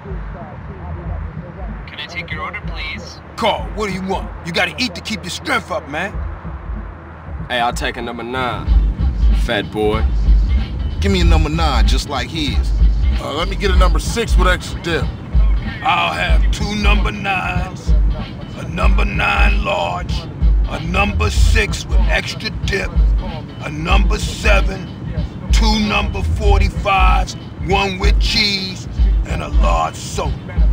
Can I take your order, please? Carl, what do you want? You gotta eat to keep your strength up, man. Hey, I'll take a number 9, fat boy. Give me a number 9, just like his. Let me get a number 6 with extra dip. I'll have 2 number 9s, a number 9 large, a number 6 with extra dip, a number 7, 2 number 45s, 1 with cheese, and a large soda.